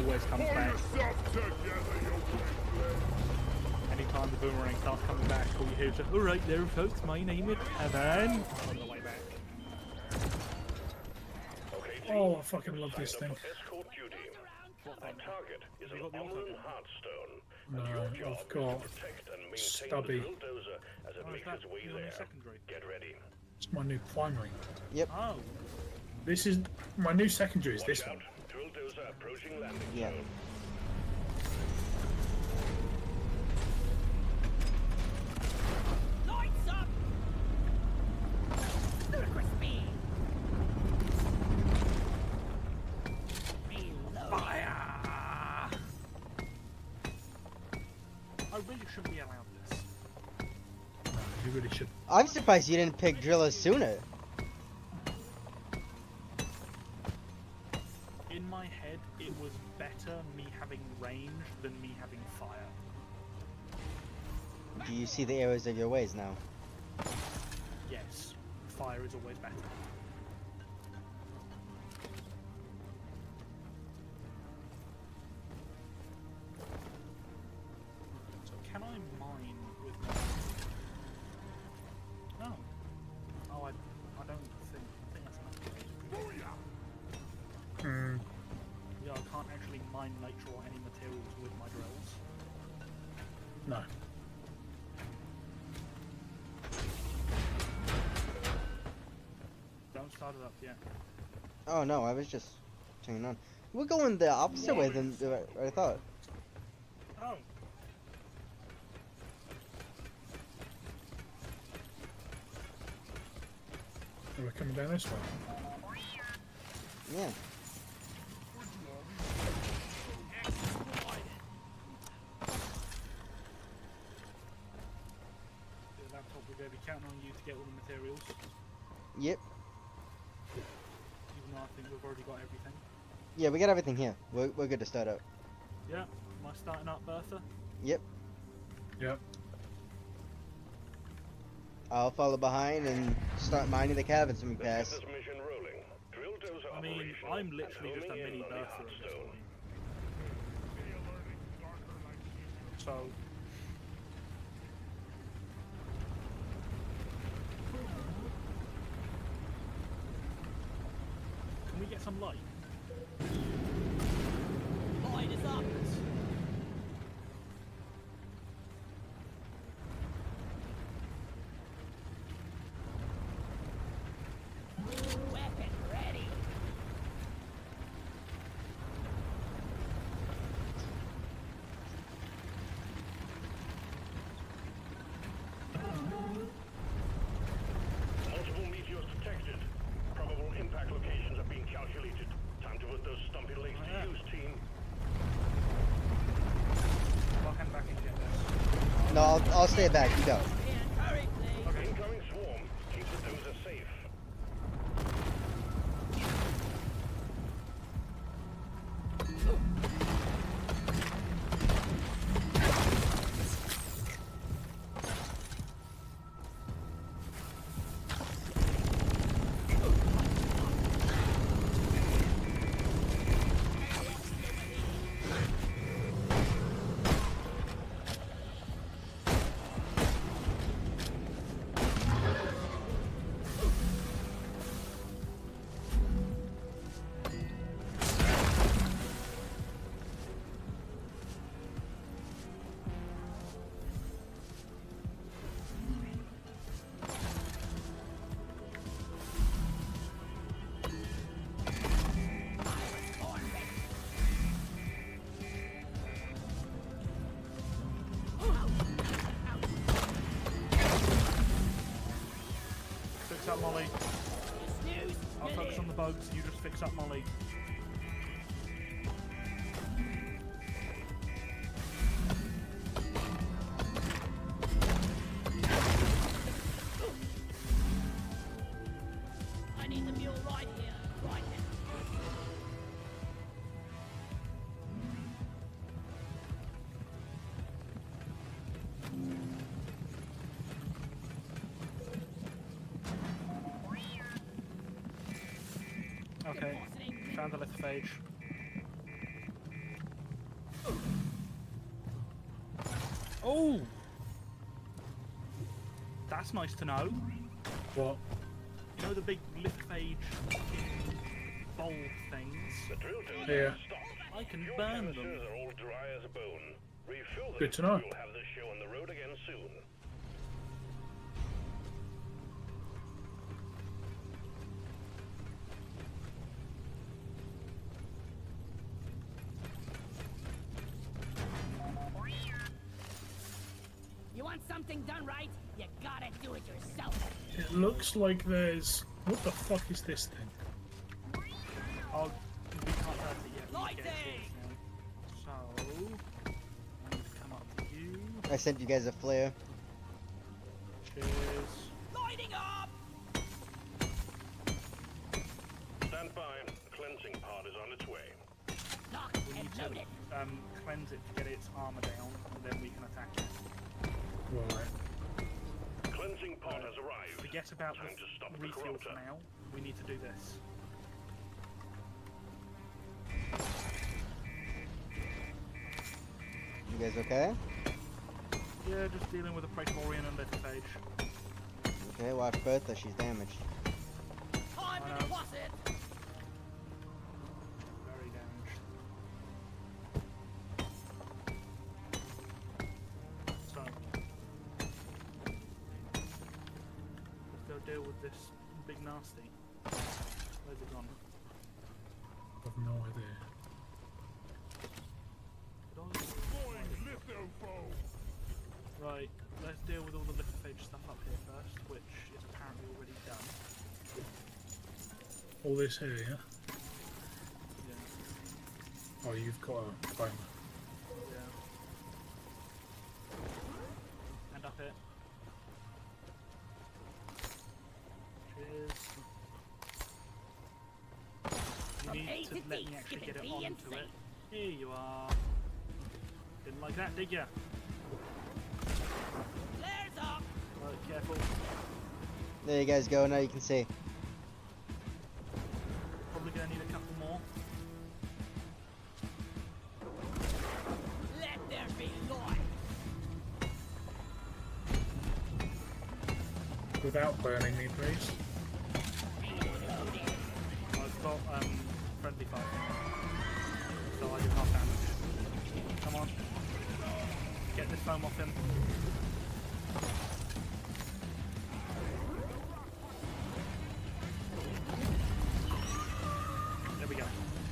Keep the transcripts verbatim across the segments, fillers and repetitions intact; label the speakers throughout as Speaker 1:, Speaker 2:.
Speaker 1: always comes back. Anytime the boomerang starts coming back, all you hear is, alright there folks, my name is Evan. On the way back.
Speaker 2: Oh, I fucking love this thing.
Speaker 1: What thing?
Speaker 3: Target is
Speaker 1: Have you
Speaker 3: an
Speaker 1: got the auto
Speaker 3: Omlin
Speaker 1: gun?
Speaker 3: Hearthstone.
Speaker 2: No, I've got Stubby.
Speaker 3: As it
Speaker 1: Oh, is
Speaker 3: makes
Speaker 1: that
Speaker 3: its way
Speaker 1: your new
Speaker 3: there.
Speaker 1: secondary?
Speaker 3: Get ready.
Speaker 2: It's my new primary.
Speaker 4: Yep.
Speaker 1: Oh,
Speaker 2: This is my new secondary. Is
Speaker 3: Watch
Speaker 2: this
Speaker 3: out.
Speaker 2: one?
Speaker 3: Drill dozer approaching landing
Speaker 4: Yeah.
Speaker 3: zone.
Speaker 5: Lights up! Ludicrous speed! Reload.
Speaker 1: fire! I really shouldn't be allowed this.
Speaker 2: You really should.
Speaker 4: I'm surprised you didn't pick Driller sooner.
Speaker 1: In my head, it was better me having range than me having fire.
Speaker 4: Do you see the errors of your ways now?
Speaker 1: Yes, fire is always better. So can I mine with my... No. Oh, I, I don't think, I think that's enough.
Speaker 2: Hmm.
Speaker 1: Yeah, I can't actually mine nature or any materials with my drills.
Speaker 2: No.
Speaker 1: Don't start it up yet.
Speaker 4: Oh no, I was just turning on. We're going the opposite way than the- what I thought.
Speaker 1: Oh!
Speaker 2: We're coming down this way.
Speaker 4: Yeah.
Speaker 1: The laptop, we're going to be counting on you to get all the materials.
Speaker 4: Yep.
Speaker 1: Even though I think we've already got everything.
Speaker 4: Yeah, we got everything here. We're, we're good to start up.
Speaker 1: Yeah, am I starting up, Bertha?
Speaker 4: Yep.
Speaker 2: Yep.
Speaker 4: I'll follow behind and start mining the caverns when we pass.
Speaker 3: This mission rolling. Drill dozer
Speaker 1: I mean,
Speaker 3: operational
Speaker 1: I'm literally
Speaker 3: and
Speaker 1: just a
Speaker 3: homing in
Speaker 1: mini
Speaker 3: on the
Speaker 1: Bertha at this
Speaker 3: Hearthstone.
Speaker 1: point. So... Can we get some light?
Speaker 5: Light is up! Weapon ready!
Speaker 3: Multiple meteors detected. Probable impact locations are being calculated. Time to put those stumpy legs
Speaker 1: Oh, yeah.
Speaker 3: to use, team.
Speaker 1: I'll hand back in get this.
Speaker 4: No, I'll, I'll stay back. You go.
Speaker 5: In hurry, please!
Speaker 1: Okay.
Speaker 3: Incoming swarm. Keep the dozer safe.
Speaker 1: Fix up Molly.
Speaker 5: Snooze!
Speaker 1: I'll focus on the bugs, you just fix up Molly.
Speaker 5: I need the mule right here, right now.
Speaker 1: Okay, found the left phage. Oh! That's nice to know.
Speaker 2: What?
Speaker 1: You know the big lift phage bowl things?
Speaker 3: The drill dozer
Speaker 2: Yeah.
Speaker 3: has stopped.
Speaker 1: I can
Speaker 3: Fuel
Speaker 1: burn
Speaker 3: canisters
Speaker 1: them.
Speaker 3: are all dry as a bone. Refill them.
Speaker 2: Good to know.
Speaker 3: You'll have the show on the road again soon.
Speaker 5: You want something done right? You gotta do it yourself.
Speaker 2: It looks like there's. What the fuck is this thing?
Speaker 1: Oh, we can't hurt it yet. we
Speaker 5: Lighting!
Speaker 1: get it now. So, I need to come up with you.
Speaker 4: I sent you guys a flare.
Speaker 1: Cheers.
Speaker 5: Lighting up!
Speaker 3: Stand by. The cleansing pod is on its way.
Speaker 5: Locked
Speaker 1: We
Speaker 5: and
Speaker 1: need to
Speaker 5: loaded.
Speaker 1: um, cleanse it to get its armor down, and then we can attack it.
Speaker 2: Right.
Speaker 3: Cleansing pod has arrived.
Speaker 1: Forget about
Speaker 3: Time to
Speaker 1: the
Speaker 3: stop the
Speaker 1: refuel for
Speaker 3: corruptor.
Speaker 1: now. We need to do this.
Speaker 4: You guys okay?
Speaker 1: Yeah, just dealing with a Praetorian and Littlephage.
Speaker 4: Okay, watch Bertha, she's damaged.
Speaker 5: Time
Speaker 1: I
Speaker 5: to
Speaker 1: know.
Speaker 5: deposit!
Speaker 1: Very damaged. So, let's go deal with this big nasty. Where's it gone?
Speaker 2: I've no idea.
Speaker 1: Right, let's deal with all the Littlephage stuff up here first, which is apparently already done.
Speaker 2: All this here, yeah?
Speaker 1: Yeah.
Speaker 2: Oh, you've got a timer.
Speaker 1: Yeah. And up it. Cheers. You
Speaker 5: From
Speaker 1: need
Speaker 5: A
Speaker 1: to
Speaker 5: to
Speaker 1: let
Speaker 5: D,
Speaker 1: me actually
Speaker 5: skipping
Speaker 1: get it
Speaker 5: B
Speaker 1: onto
Speaker 5: and C.
Speaker 1: it. Here you are. Didn't like that, did ya?
Speaker 5: Flares up!
Speaker 1: Right, careful.
Speaker 4: There you guys go, now you can see.
Speaker 1: Probably gonna need a couple more.
Speaker 5: Let there be light!
Speaker 2: Without burning me, please.
Speaker 1: I've got um friendly fire. So I do half damage. Come on. Get this foam off him. There we go.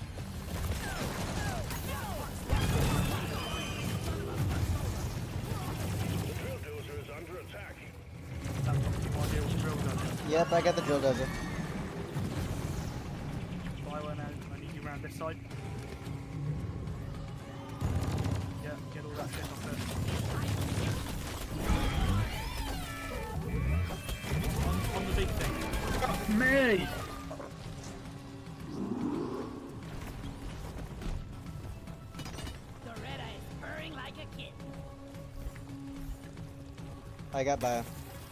Speaker 3: The drill dozer is under attack.
Speaker 1: That's what you want to deal with drill dozer.
Speaker 4: Yep, I got the drill dozer.
Speaker 1: Fire now. I need you round this side. Yeah, get all that shit off it. On, on the big thing.
Speaker 2: Me!
Speaker 5: Doretta is purring like a kitten.
Speaker 4: I got bio.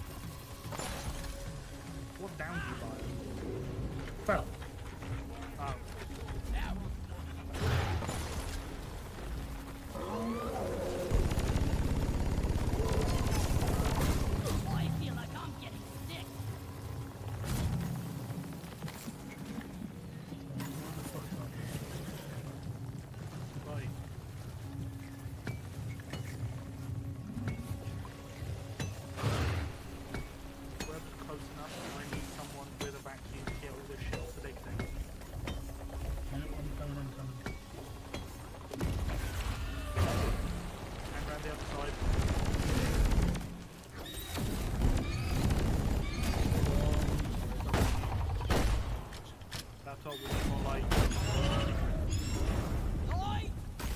Speaker 1: What down do you buy?
Speaker 2: Well,
Speaker 1: Oh.
Speaker 5: Now, I feel like I'm getting sick.
Speaker 1: Right. Wherever's close enough, I need someone with a vacuum to get all this shit off the big thing.
Speaker 2: yeah, I'm coming, I'm coming.
Speaker 1: And round the other side. That's all we need more light.
Speaker 5: Light!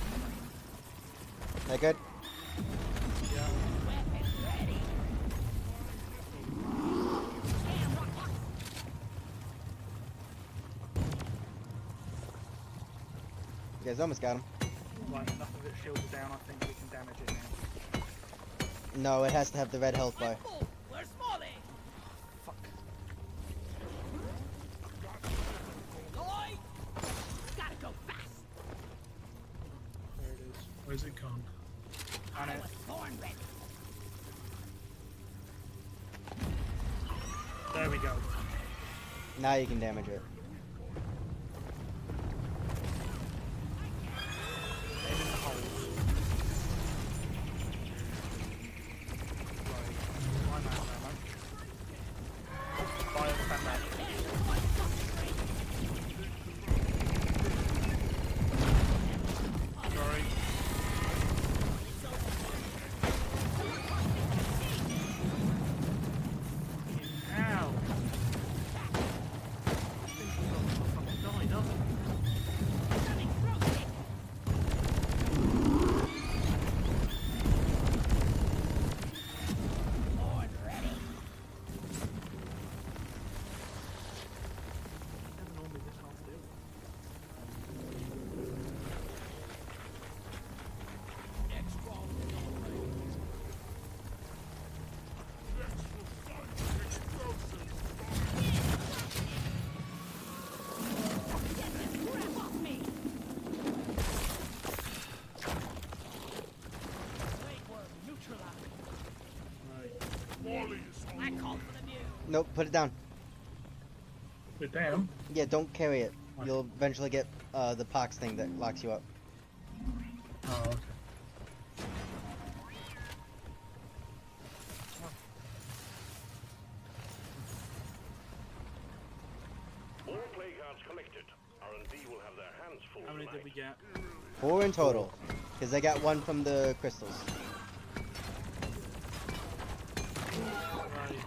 Speaker 4: That good?
Speaker 1: Yeah.
Speaker 5: Weapon ready! Damn rock!
Speaker 4: You guys almost got him.
Speaker 1: Right, enough of it shielded down, I think we can damage it now.
Speaker 4: No, it has to have the red health bar.
Speaker 5: Red Bull, where's Molly?
Speaker 1: Fuck.
Speaker 5: Light! Gotta go fast!
Speaker 1: There it is.
Speaker 2: Where's it gone?
Speaker 1: On
Speaker 5: I
Speaker 1: it.
Speaker 5: was born Born ready.
Speaker 2: There we go.
Speaker 4: Now you can damage it.
Speaker 1: Aim in the holes. Right. I'm out there, man. Fire, stand back. Sorry. Ow! This thing's not gonna fucking die, does it?
Speaker 5: Coming through it. Born ready.
Speaker 1: Never normally this hard to do.
Speaker 5: Grab off me. Wait, we're neutralized. I called for the view.
Speaker 4: Nope, put it down.
Speaker 2: We're down.
Speaker 4: Yeah, don't carry it. You'll eventually get uh, the pox thing that locks you up.
Speaker 2: Oh, okay.
Speaker 3: All play cards collected. R and D will have their hands full
Speaker 1: How many
Speaker 3: tonight.
Speaker 1: did we get?
Speaker 4: Four in total. Because I got one from the crystals.
Speaker 1: Right.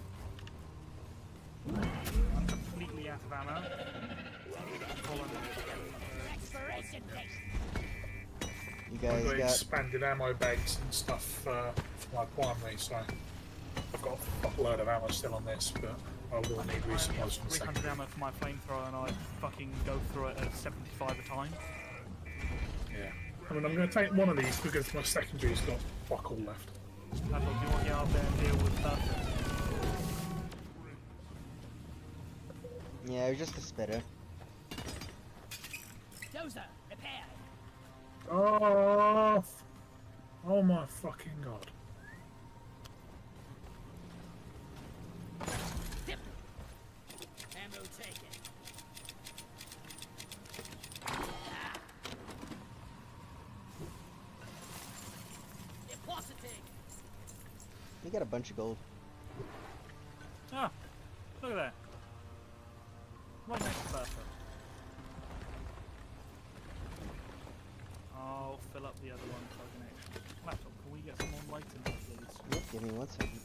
Speaker 1: I'm completely out of ammo. Hold on.
Speaker 5: Expiration date.
Speaker 4: You
Speaker 2: I've
Speaker 4: guys
Speaker 2: got
Speaker 4: got...
Speaker 2: expanded ammo bags and stuff uh, for my primary, so I've got a fuckload of ammo still on this, but I will need
Speaker 1: I only have
Speaker 2: resupplies in a
Speaker 1: three
Speaker 2: second.
Speaker 1: hundred ammo for my flamethrower and I fucking go through it at seventy-five a time.
Speaker 2: Yeah. I mean, I'm going to take one of these because my secondary's got fuck all left.
Speaker 1: I thought, do you want to get out there and deal with that?
Speaker 4: Yeah, it was just a spitter.
Speaker 5: Dozer, repair.
Speaker 2: Oh, f- oh my fucking god.
Speaker 5: Dip. Ammo taken. Ah. Depositing.
Speaker 4: You got a bunch of gold.
Speaker 1: Ah, look at that. Right next to Bertha. I'll fill up the other one so I can actually... Laptop, can we get some more light in here, please?
Speaker 4: Yep, give me one second.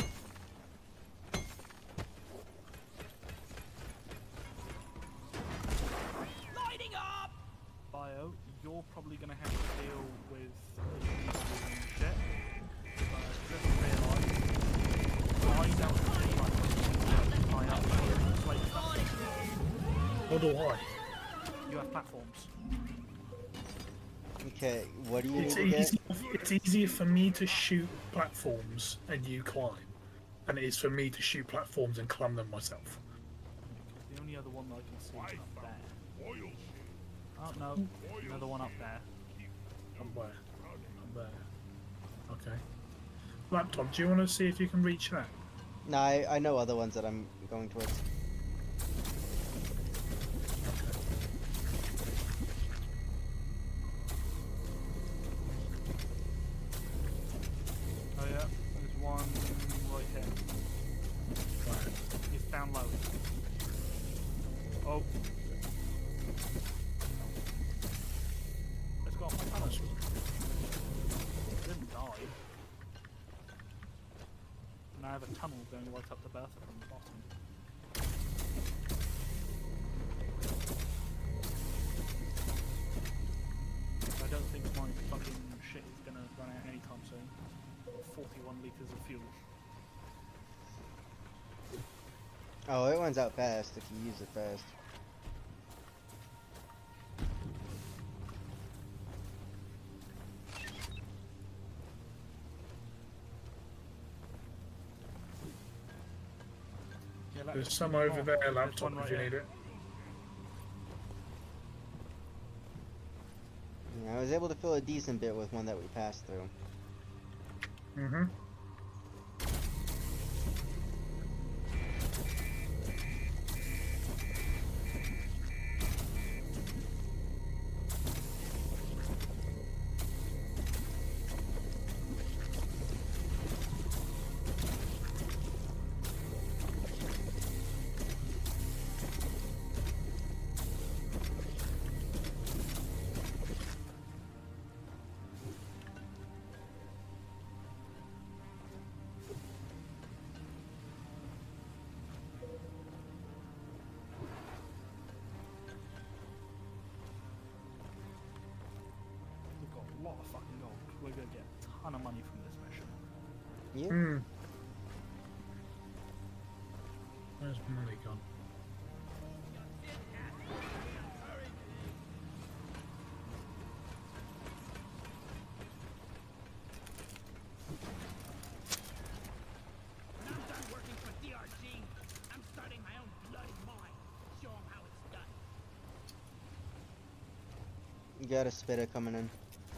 Speaker 5: Lighting up.
Speaker 1: Bio, you're probably going to have to deal with shit. But just realise, I don't feel like I have to play stuff.
Speaker 2: What do I?
Speaker 1: You have platforms.
Speaker 4: Okay, what do you
Speaker 2: It's
Speaker 4: need to get?
Speaker 2: easy, it's easier for me to shoot platforms and you climb than it is for me to shoot platforms and climb them myself.
Speaker 1: The only other one that I can see is up there. Oh no, another one up there.
Speaker 2: I'm where? I'm there. Okay. Laptop, do you want to see if you can reach that?
Speaker 4: No, I, I know other ones that I'm going towards.
Speaker 1: Oh yeah, there's one right here.
Speaker 2: Right.
Speaker 1: It's down low. Oh. Let's go off my tunnel. It didn't die. And I have a tunnel going right up the Bertha from the bottom. I don't think my fucking shit is gonna run out anytime soon. forty-one litres of fuel.
Speaker 4: Oh, it runs out fast if you use it fast.
Speaker 1: Yeah, that-
Speaker 2: There's some over
Speaker 1: oh,
Speaker 2: there,
Speaker 1: there's
Speaker 2: laptop,
Speaker 1: one
Speaker 2: if
Speaker 1: right
Speaker 2: you
Speaker 1: here.
Speaker 2: need it.
Speaker 4: Yeah, I was able to fill a decent bit with one that we passed through.
Speaker 2: Mm-hmm.
Speaker 1: We've got a lot of fucking gold. We're gonna get a ton of money from this mission.
Speaker 4: Yeah.
Speaker 2: Hmm. Where's money gone?
Speaker 5: When I'm done working for D R G, I'm starting my own bloody mine. Show 'em how it's done.
Speaker 4: You got a spitter coming in.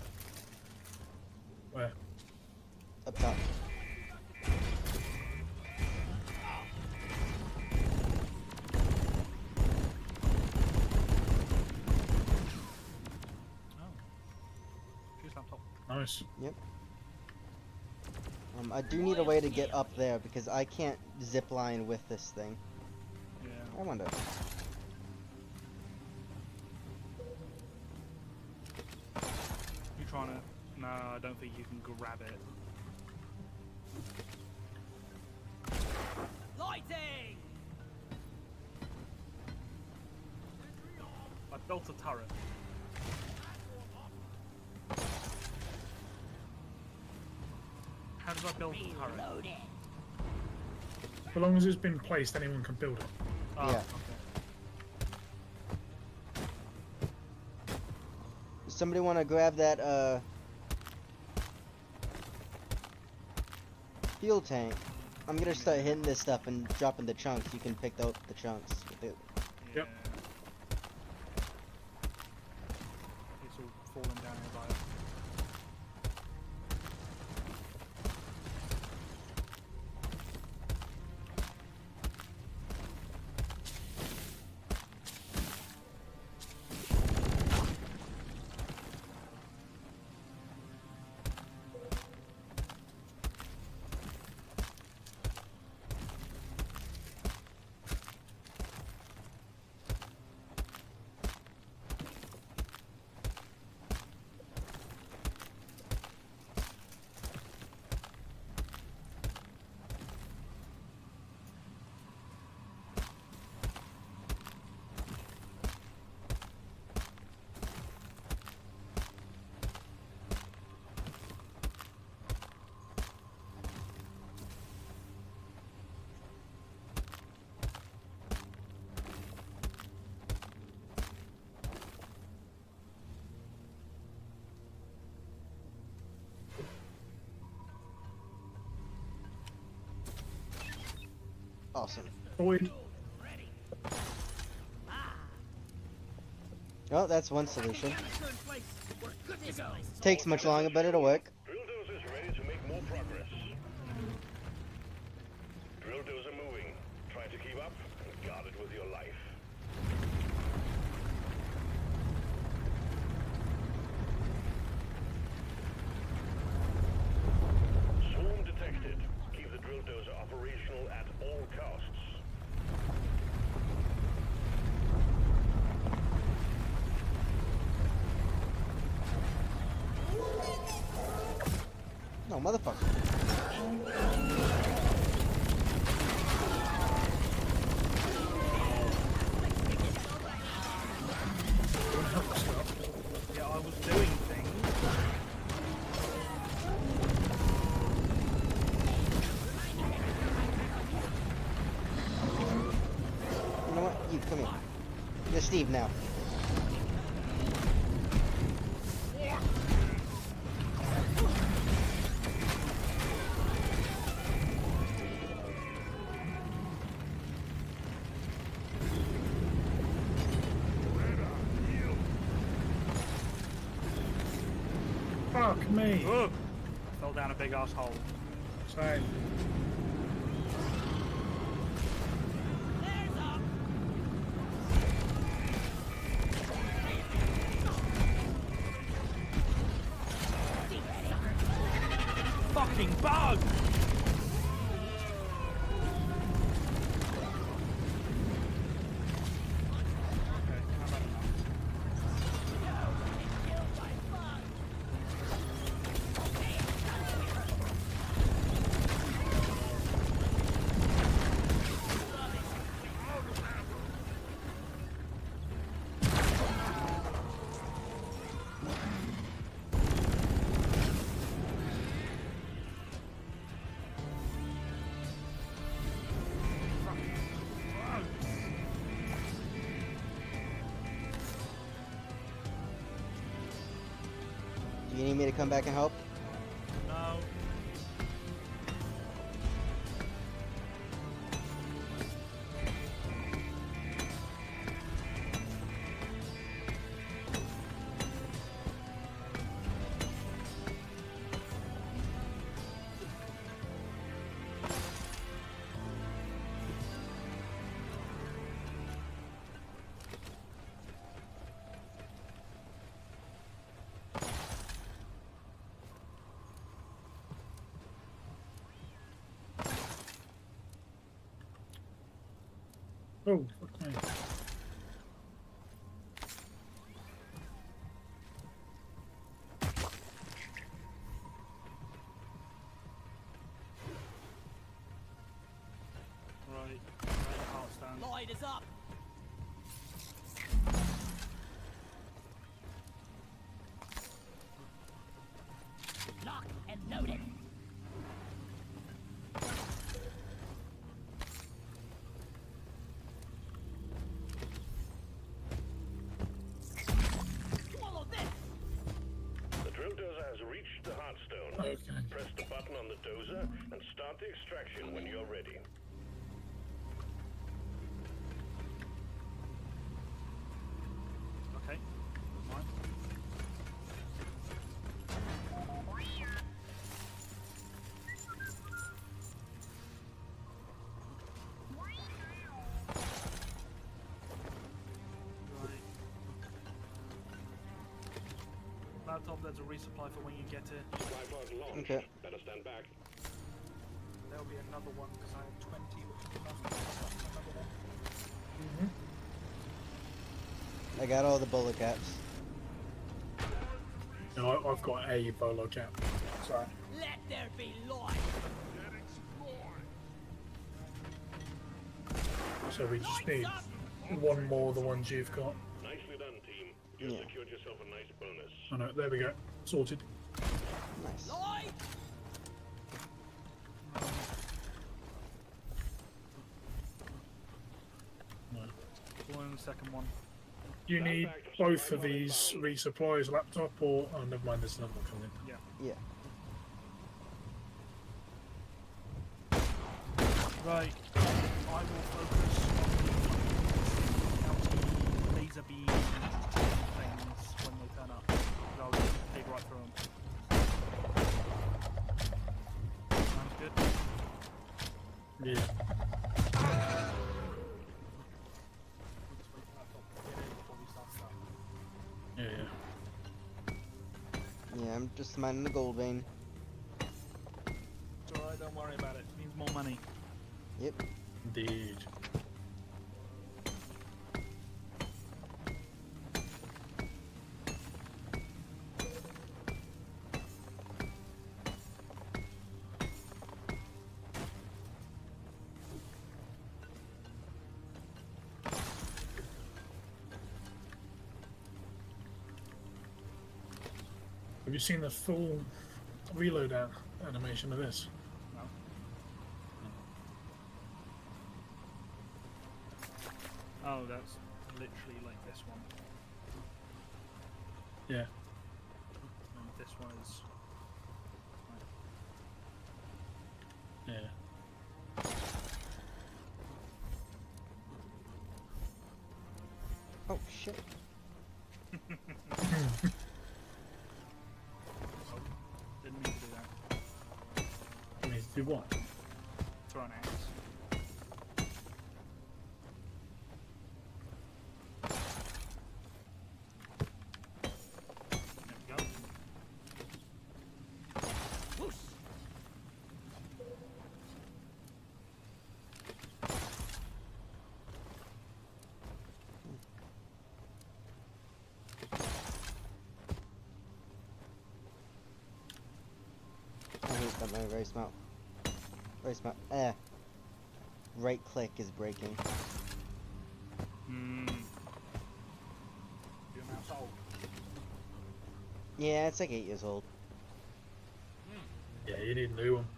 Speaker 2: Where?
Speaker 4: Up top.
Speaker 1: Oh. She's on top.
Speaker 2: Nice.
Speaker 4: Um, I do need a way to get up there because I can't zip line with this thing.
Speaker 1: Yeah.
Speaker 4: I wonder.
Speaker 1: You trying to? No, I don't think you can grab it.
Speaker 5: Lighting!
Speaker 1: I built a turret. How did I build a turret?
Speaker 5: Reloaded.
Speaker 2: As long as it's been placed, anyone can build it.
Speaker 1: Oh,
Speaker 4: Yeah.
Speaker 1: okay.
Speaker 4: Does somebody want to grab that uh fuel tank? I'm gonna start hitting this stuff and dropping the chunks. You can pick out the chunks with it.
Speaker 2: Yep.
Speaker 1: Yeah. It's all falling down here by it.
Speaker 4: Awesome.
Speaker 2: Void.
Speaker 4: Oh, that's one solution.
Speaker 5: Good place. We're good to go.
Speaker 4: Takes much longer, but it'll work.
Speaker 3: Drill dozer's ready to make more progress. Drill dozer moving. Trying to keep up? Guard it with your life. Swarm detected. Keep the drill dozer operational at all costs.
Speaker 4: No, motherfucker.
Speaker 1: Yeah, I was doing things.
Speaker 4: You know what? You, come here. You're Steve now.
Speaker 2: Fuck me.
Speaker 1: Ugh! I fell down a big ass hole.
Speaker 2: Same.
Speaker 5: There's up.
Speaker 1: Fucking bug! Okay, how about enough?
Speaker 4: Do you need me to come back and help?
Speaker 1: No.
Speaker 2: Oh, fuck me.
Speaker 1: Right. Right, can't stand.
Speaker 5: Lloyd is up. Lock and loaded. Swallow this.
Speaker 3: The drill dozer has reached the Heartstone.
Speaker 2: Okay.
Speaker 3: Press the button on the dozer and start the extraction when you're ready.
Speaker 1: Okay. Fine. Right. Laptop, there's a resupply for when you get it.
Speaker 3: Supply pod launched.
Speaker 4: Okay.
Speaker 3: Better stand back.
Speaker 1: There'll be another one because I have twenty, which is enough to start another one.
Speaker 4: I got all the bullet caps.
Speaker 2: No, I- I've got a bolo cap. Sorry.
Speaker 5: Let there be Lloyd.
Speaker 2: So we just need one more of the ones you've got.
Speaker 3: Nicely done, team. You
Speaker 4: Yeah.
Speaker 3: secured yourself a nice bonus.
Speaker 2: Oh no, there we go. Sorted.
Speaker 4: Nice.
Speaker 5: Lloyd.
Speaker 2: No.
Speaker 1: One in the second one.
Speaker 2: You need both of these resupplies, laptop, or oh, never mind. There's another one coming in.
Speaker 1: Yeah.
Speaker 4: Yeah.
Speaker 1: Right. I will focus on the laser beam things when they turn up. I'll just dig right through them. Sounds good.
Speaker 2: Yeah.
Speaker 1: Let's wait for laptop to get in before we start stuff.
Speaker 2: Yeah, yeah.
Speaker 4: Yeah, I'm just mining the gold vein.
Speaker 1: It's alright, don't worry about it. It means more money.
Speaker 4: Yep.
Speaker 2: Indeed. Have you seen the full reload out animation of this?
Speaker 1: No? Oh, that's literally like this one.
Speaker 2: Yeah.
Speaker 1: And this one is.
Speaker 2: Yeah.
Speaker 4: Oh shit.
Speaker 1: Oh, didn't mean to do that.
Speaker 2: Do what?
Speaker 1: Throw an axe. There we go.
Speaker 5: Whoosh!
Speaker 4: I hate that man, very smart. Very smart. Eh. Right click is breaking.
Speaker 1: Hmm. Your mouse old.
Speaker 4: Yeah, it's like eight years old.
Speaker 2: Yeah, you need a new one.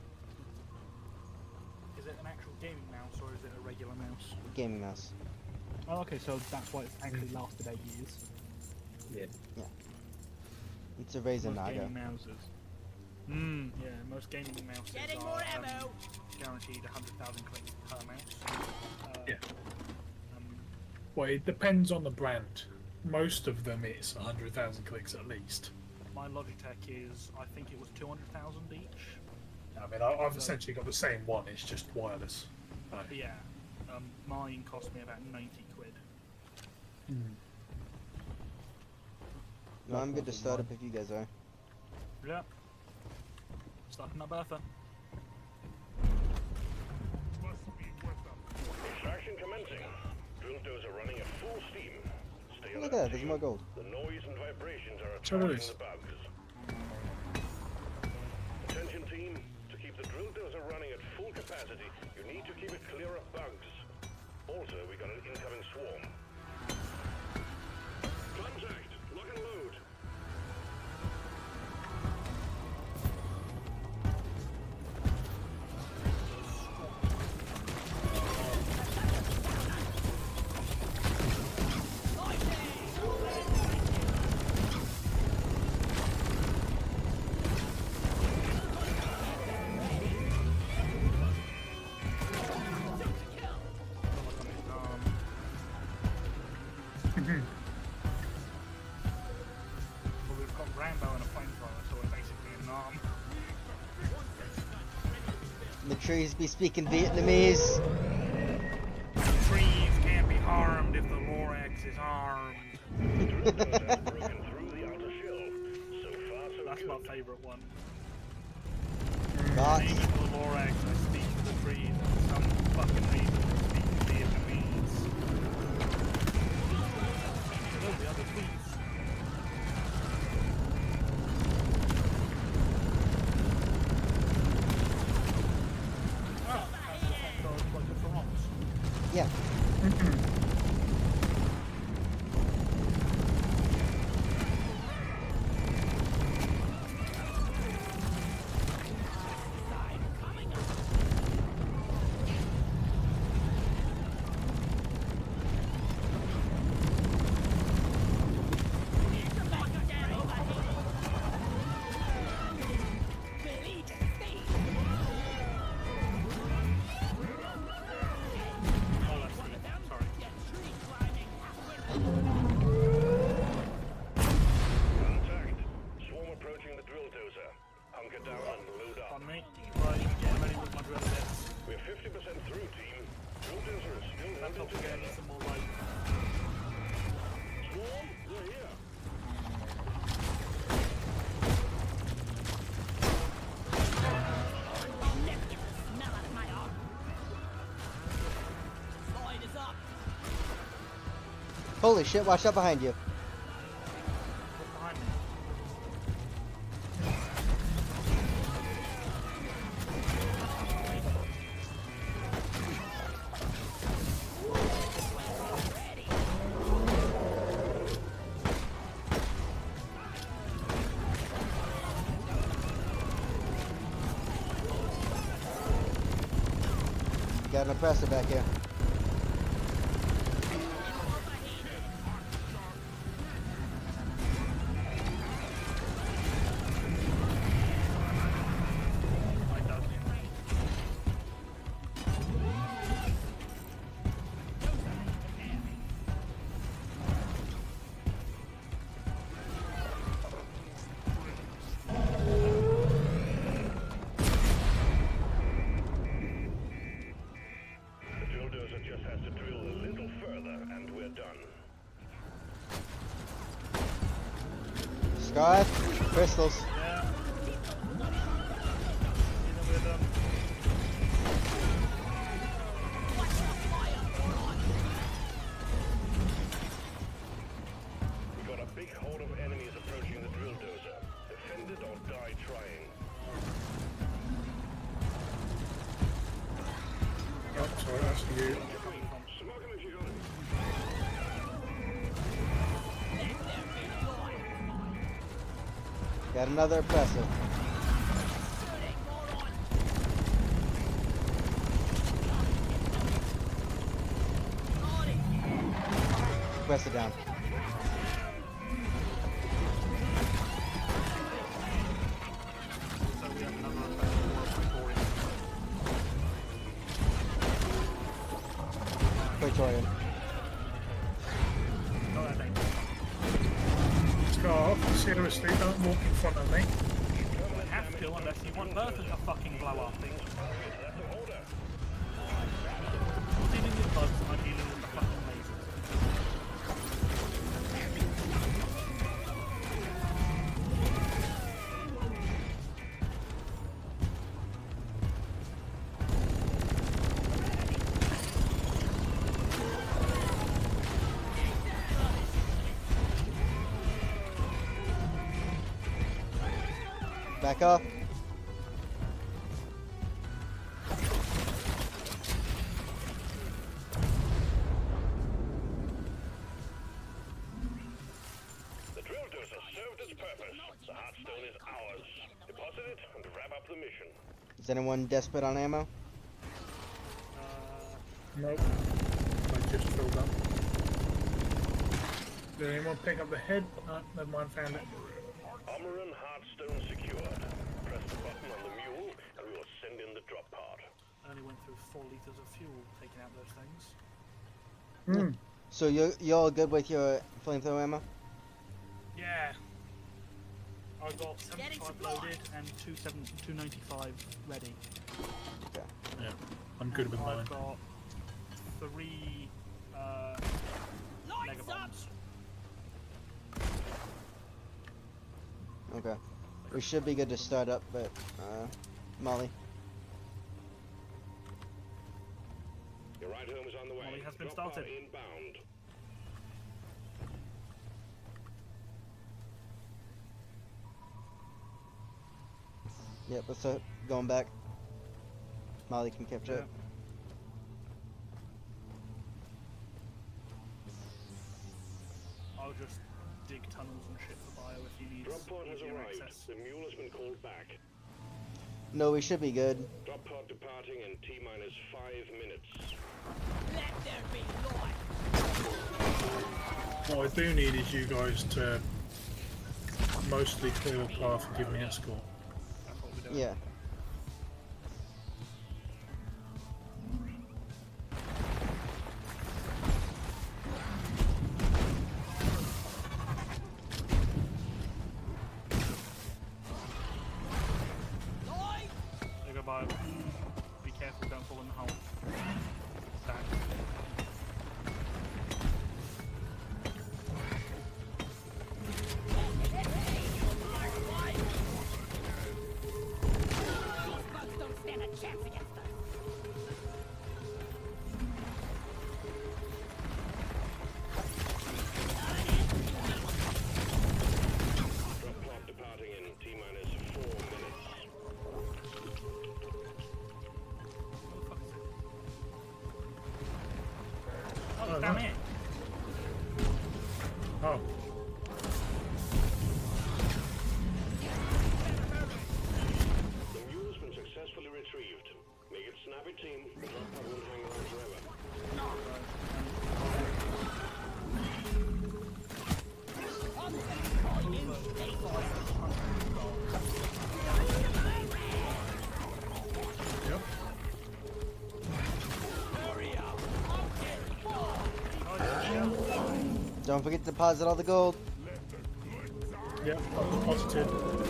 Speaker 1: Is it an actual gaming mouse or is it a regular mouse?
Speaker 4: Gaming mouse.
Speaker 1: Oh, okay, so that's why it's actually lasted eight years.
Speaker 2: Yeah.
Speaker 4: It's a Razer
Speaker 1: Most
Speaker 4: Naga.
Speaker 1: gaming mouses. Hmm, yeah, most gaming mouses
Speaker 5: Getting
Speaker 1: are
Speaker 5: more
Speaker 1: um,
Speaker 5: ammo.
Speaker 1: guaranteed one hundred thousand clicks per mouse. Uh,
Speaker 2: Yeah.
Speaker 1: Um,
Speaker 2: Well, it depends on the brand. Most of them, it's one hundred thousand clicks at least.
Speaker 1: my Logitech is, I think it was two hundred thousand each.
Speaker 2: I mean, I, I've
Speaker 1: So-
Speaker 2: essentially got the same one. It's just wireless. So,
Speaker 1: But yeah, um, mine cost me about ninety quid.
Speaker 4: No, I'm good to start up if you guys are.
Speaker 1: Yeah. Starting up Bertha.
Speaker 3: Extraction commencing. Drill dozer running at full steam. Stay
Speaker 4: Look at
Speaker 3: alert,
Speaker 4: that, there's
Speaker 3: team.
Speaker 4: more gold.
Speaker 3: The noise and vibrations are
Speaker 2: So there
Speaker 3: attracting
Speaker 2: is.
Speaker 3: the bugs. Attention team, to keep the drill dozer running at full capacity, you need to keep it clear of bugs. Also, we got an incoming swarm. Contact, lock and load.
Speaker 1: Well, we've got Rambo and a flamethrower, so we're basically an arm.
Speaker 4: The trees be speaking Vietnamese.
Speaker 1: Trees can't be harmed if the Lorax is armed.
Speaker 3: Drill dozer has broken through the outer shell. So far, so
Speaker 1: That's
Speaker 3: good.
Speaker 1: my favourite one.
Speaker 4: Not.
Speaker 1: Aiming for the Lorax, I speak to the trees, and for some fucking reason I speak Vietnamese. Oh, the other trees. Oh, that's like the frogs.
Speaker 4: Yeah.
Speaker 1: Oh, that's Steve. Sorry.
Speaker 3: Contact. Swarm approaching the drill dozer. Hunker down and load up.
Speaker 1: On me. Right, getting ready with my drill bits.
Speaker 3: We're fifty percent through, team. Drill dozer is still
Speaker 1: Let's
Speaker 3: holding
Speaker 1: not forget
Speaker 3: together.
Speaker 1: some more light.
Speaker 3: Swarm, they're here.
Speaker 5: I'll never get the smell out of my arm. Slide is up.
Speaker 4: Holy shit, watch out behind you.
Speaker 1: What's behind me?
Speaker 4: Got an oppressor back here.
Speaker 1: I dug him.
Speaker 4: Scarf, crystals.
Speaker 1: Yeah. Dealing with them.
Speaker 3: We got a big horde of enemies approaching the drill dozer. Defend it or die trying.
Speaker 2: Oh, sorry, that's you.
Speaker 3: Smoke him if you got him.
Speaker 4: Got another oppressor. Press it down.
Speaker 1: So we have another Praetorian.
Speaker 4: Praetorian.
Speaker 1: Oh, that thing.
Speaker 2: Scarf, seriously, don't walk in front of me.
Speaker 1: You have to unless you want Bertha to fucking blow up.
Speaker 3: That's an order.
Speaker 1: You're dealing with bugs and I'm dealing with the fucking lasers.
Speaker 4: Back off.
Speaker 3: The drill dozer served its purpose. The Heartstone is ours. Deposit it and wrap up the mission.
Speaker 4: Is anyone desperate on ammo?
Speaker 1: Uh,
Speaker 2: Nope. I just filled up. Did anyone pick up the head? No, never mind, found it.
Speaker 3: Armor and Heartstone secured. Press the button on the mule and we will send in the drop pod.
Speaker 1: I only went through four liters of fuel taking out those things.
Speaker 2: Hmm.
Speaker 4: So you're, you're all good with your flamethrower ammo?
Speaker 1: Yeah. I got seventy-five loaded and two seven two ninety-five ready.
Speaker 4: Okay.
Speaker 2: Yeah, I'm good with mine.
Speaker 1: I've got three uh, mega bombs.
Speaker 4: Okay. We should be good to start up, but, uh, Molly.
Speaker 3: Your ride home is on the way.
Speaker 1: Molly has been
Speaker 3: Drop pod
Speaker 1: started.
Speaker 3: inbound.
Speaker 4: Yep, let's start going back. Molly can capture it.
Speaker 1: I'll just dig tunnels and shit for bio if you need
Speaker 3: Drop pod has
Speaker 1: easier
Speaker 3: arrived.
Speaker 1: access.
Speaker 3: The mule has been called back.
Speaker 4: No, we should be good.
Speaker 3: Drop pod departing in T minus five minutes.
Speaker 5: Let there be light.
Speaker 2: What I do need is you guys to mostly clear the path and give me escort.
Speaker 1: That's what we're doing.
Speaker 4: Yeah.
Speaker 5: Light.
Speaker 1: There you go, bio. Be careful, don't fall in the hole. Stack.
Speaker 5: These bugs don't stand a chance against us.
Speaker 3: Drop pod departing in T minus four minutes.
Speaker 1: What the fuck is it? Oh,
Speaker 2: Oh,
Speaker 1: it's down
Speaker 2: no.
Speaker 1: here.
Speaker 2: Oh,
Speaker 3: The mule's been successfully retrieved. Make it snappy, team. The drop pod won't hang around forever.
Speaker 2: yep.
Speaker 4: Don't forget to deposit all the gold.
Speaker 2: Yep, I've deposited.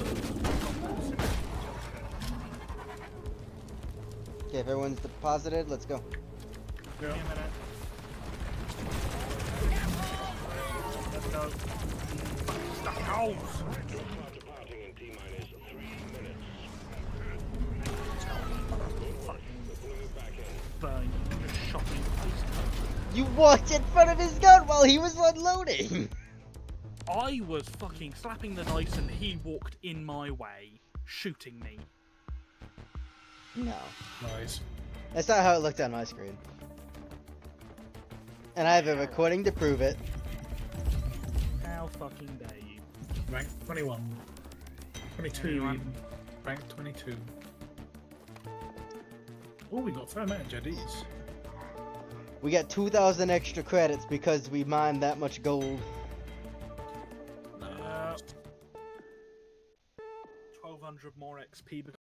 Speaker 4: Okay, if everyone's deposited, let's go.
Speaker 1: Give
Speaker 2: Yeah.
Speaker 1: me a minute. Let's go. Fucking stuck. Oh! balls!
Speaker 3: Your cloud departing in T-minus three minutes.
Speaker 1: Fucking
Speaker 3: We're pulling you back in.
Speaker 1: burn. You just shot me in the face.
Speaker 4: You walked in front of his gun while he was unloading!
Speaker 1: I was fucking slapping the dice and he walked in my way, shooting me.
Speaker 4: No.
Speaker 2: Nice.
Speaker 4: That's not how it looked on my screen. And I have a recording to prove it.
Speaker 1: How fucking dare you?
Speaker 2: Rank twenty-one. twenty-two.
Speaker 1: twenty-one.
Speaker 2: even. Rank twenty-two. Oh, we got a fair amount of J Ds.
Speaker 4: We got two thousand extra credits because we mined that much gold.
Speaker 1: Uh, twelve hundred more X P